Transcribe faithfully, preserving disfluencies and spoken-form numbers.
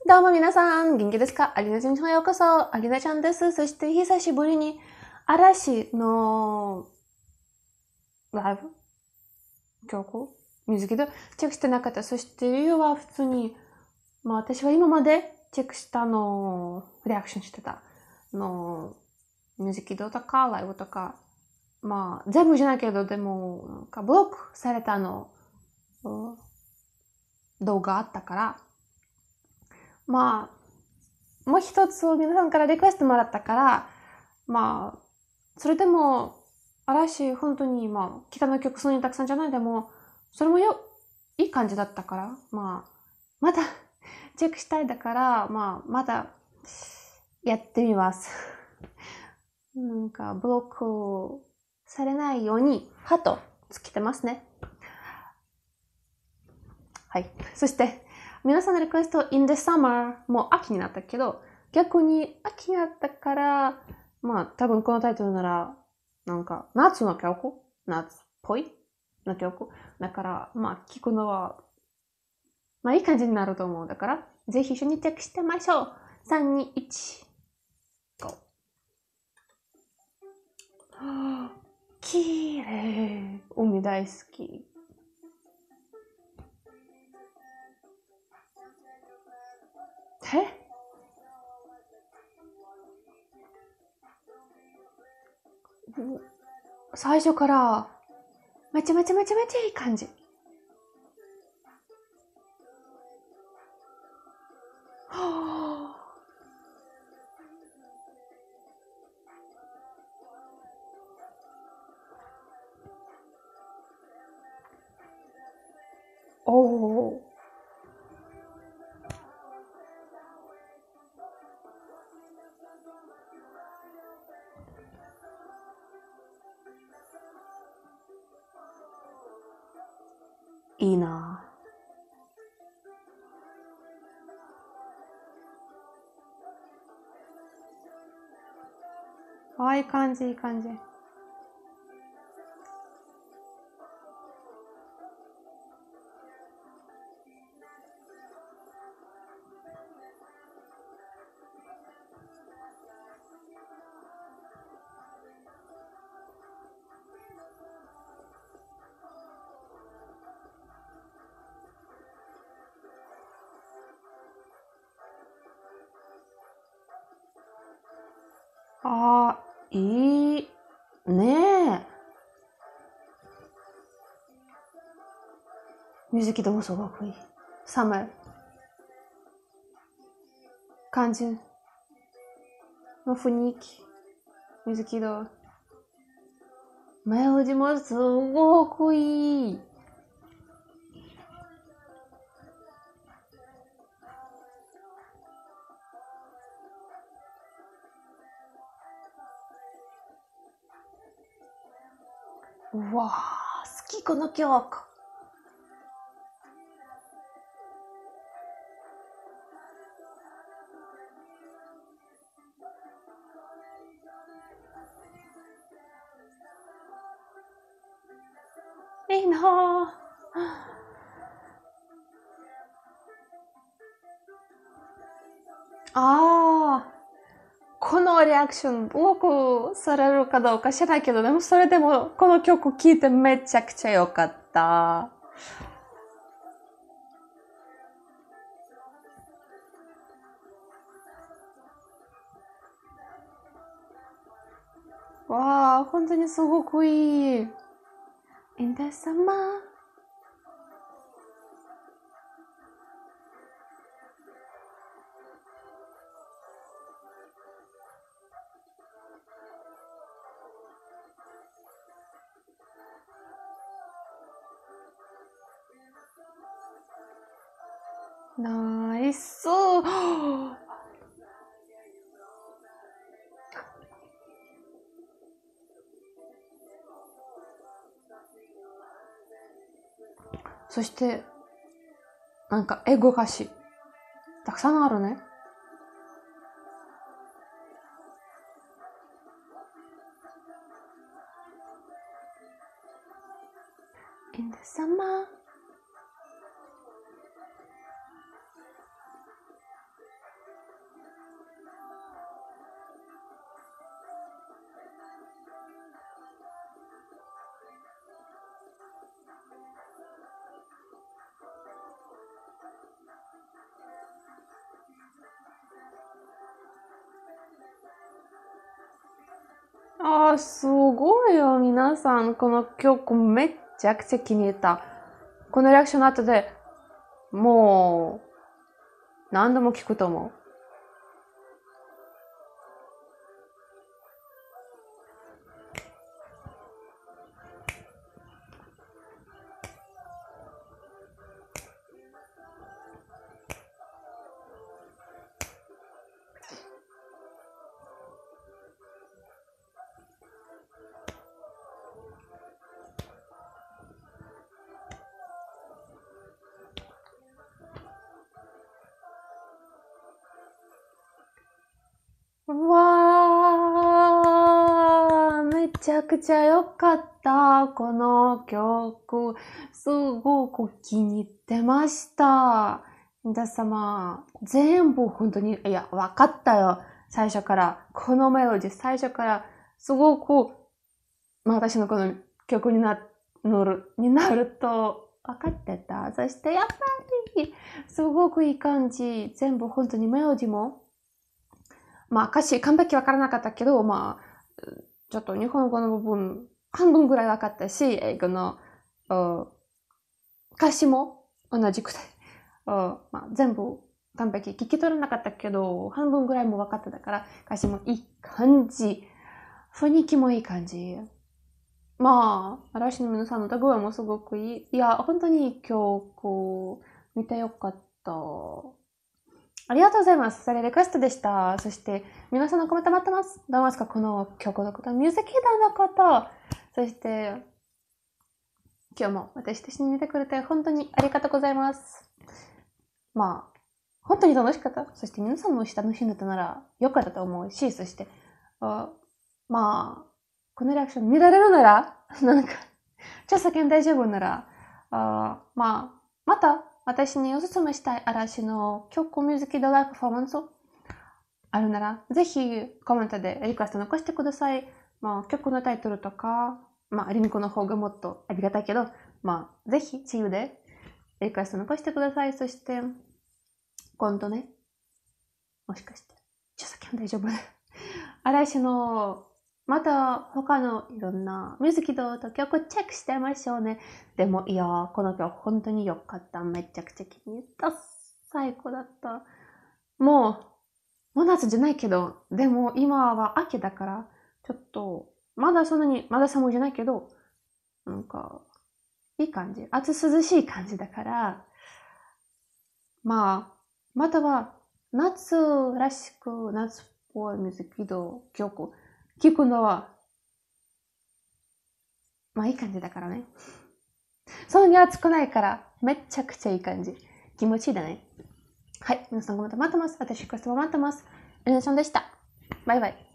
どうも皆さん、元気ですか？アリナちゃんへようこそ。アリナちゃんです。そして久しぶりに嵐のライブ曲ミュージックビデオチェックしてなかった。そして理由は普通に、まあ私は今までチェックしたの、リアクションしてたの、ミュージックビデオとかライブとか、まあ全部じゃないけど、でも、なんかブロックされたの、動画あったから、まあ、もう一つ皆さんからリクエストもらったから、まあ、それでも、嵐、本当に、まあ、北の曲そんなにたくさんじゃないでも、それもよ、いい感じだったから、まあ、また、チェックしたいだから、まあ、また、やってみます。なんか、ブロックされないように、ハートつけてますね。はい。そして、皆さんのリクエスト、in the summer もう秋になったけど、逆に秋になったから、まあ多分このタイトルなら、なんか夏の曲夏っぽいの曲だから、まあ聞くのは、まあいい感じになると思う。だから、ぜひ一緒にチェックしてみましょう。さん、に、いち、ゴー。きれい。海大好き。え最初からめちゃめちゃめちゃめちゃいい感じ。はぁ。おー。いいなぁ。ああ、いい感じ、いい感じ。ああ、いい。ねえ。ミュージックでもすごくいい。サマー。感じの雰囲気。ミュージックビデオ。メロディもすごくいい。うわあ、好きこの曲。いいなぁ。ああ、このリアクション、多くされるかどうか知らないけど、でもそれでもこの曲聴いてめちゃくちゃ良かった。わあ、本当にすごくいい。In the summer。ナイス。そして、なんか英語歌詞、たくさんあるね。In the summer。 あー、すごいよ、皆さん。この曲めっちゃくちゃ気に入った。このリアクションの後で、もう、何度も聞くと思う。うわー、めちゃくちゃ良かった。この曲、すごく気に入ってました。皆様、全部本当に、いや、わかったよ。最初から。このメロディー、最初から、すごく、まあ私のこの曲になる、になると、分かってた。そして、やっぱり、すごくいい感じ。全部本当にメロディーも、まあ歌詞完璧わからなかったけど、まあ、ちょっと日本語の部分、半分ぐらいわかったし、英語の歌詞も同じくらい。まあ、全部完璧。聞き取れなかったけど、半分ぐらいも分かってたから、歌詞もいい感じ。雰囲気もいい感じ。まあ、嵐の皆さんの歌声もすごくいい。いや、本当にいい曲、見てよかった。ありがとうございます。それリクエストでした。そして、皆さんのコメント待ってます。どうですかこの曲のこと、ミュージックヒーターのこと。そして、今日も私と一緒に見てくれて本当にありがとうございます。まあ、本当に楽しかった。そして皆さんも楽しんでたならよかったと思うし、そして、あまあ、このリアクション見られるなら、なんか、著作権大丈夫なら、あまあ、また私におすすめしたい嵐の曲ミュージックドライブパフォーマンスあるなら、ぜひコメントでリクエスト残してください。まあ、曲のタイトルとか、まあ、リンクの方がもっとありがたいけど、まあ、ぜひ、自由でリクエスト残してください。そして、今度ね、もしかして、著作権大丈夫嵐の、また他のいろんなミュージックビデオと曲チェックしてみましょうね。でも、いやー、この曲本当に良かった。めちゃくちゃ気に入った。最高だった。もう、もう夏じゃないけど、でも今は秋だから、ちょっと、まだそんなに、まだ寒いじゃないけど、なんか、いい感じ。暑涼しい感じだから、まあ、または、夏らしく、夏っぽいミュージックビデオ、曲、聞くのは、まあいい感じだからね。そんなに暑くないから、めっちゃくちゃいい感じ。気持ちいいだね。はい。皆さんコメント待ってます。私、リクエストも待ってます。エレナションでした。バイバイ。